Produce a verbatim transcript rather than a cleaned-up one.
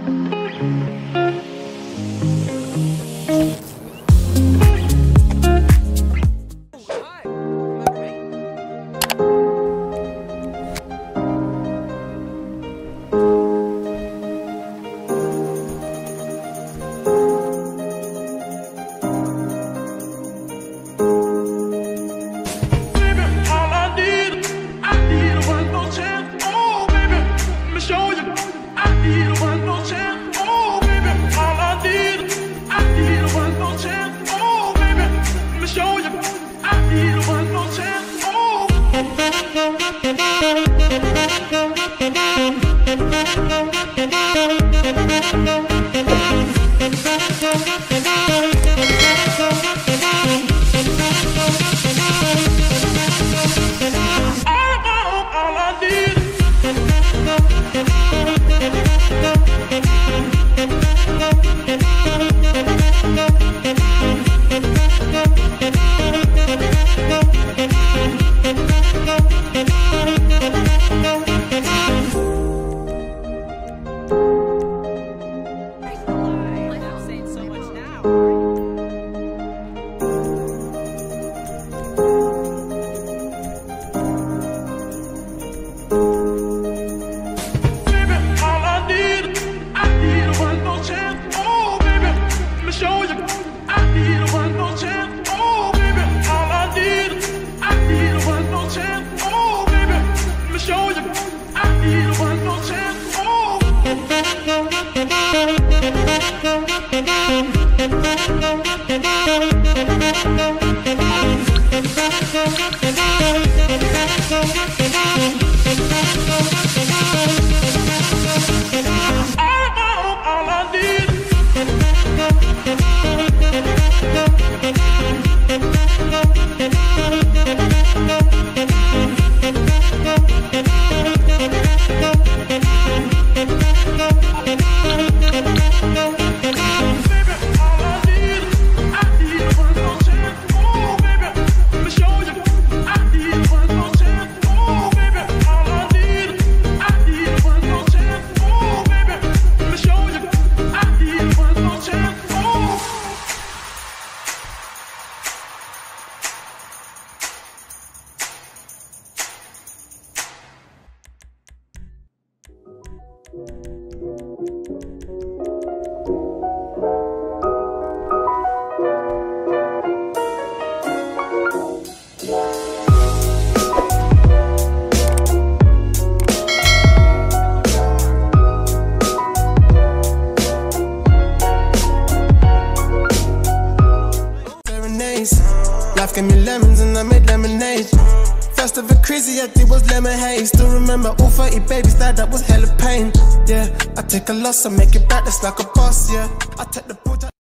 Life gave me lemons and I made lemonade. First of a crazy I did was lemon haze. Still remember all thirty babies died, that was hella pain. Yeah, I take a loss, I make it back, that's like a boss, yeah. I take the